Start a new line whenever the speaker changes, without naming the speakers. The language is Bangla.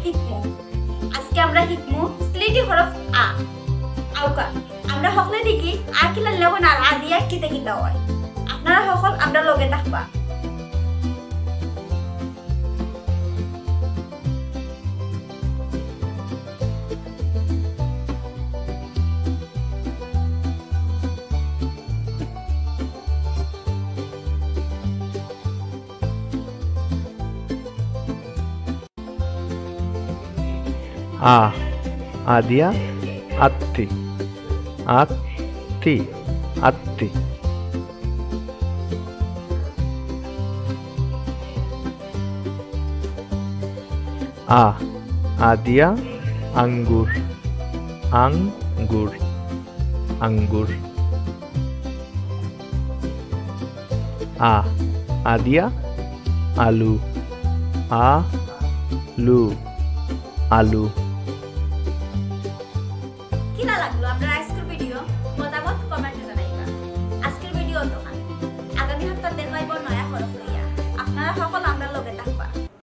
শিখমু। আজকে আমরা শিখমু সিলেটি হরফ আ। আউকা আমরা সকলে দেখি আ কিলা লবণ আর আ দিয়া কিতা কিতা হয়। আপনারা সকল আমরা লগে থাকবা।
আদিয়া আত্তি আত্তি আত্তি আদিয়া আঙ্গুর আঙ্গুর আঙ্গুর আদিয়া আলু আলু আলু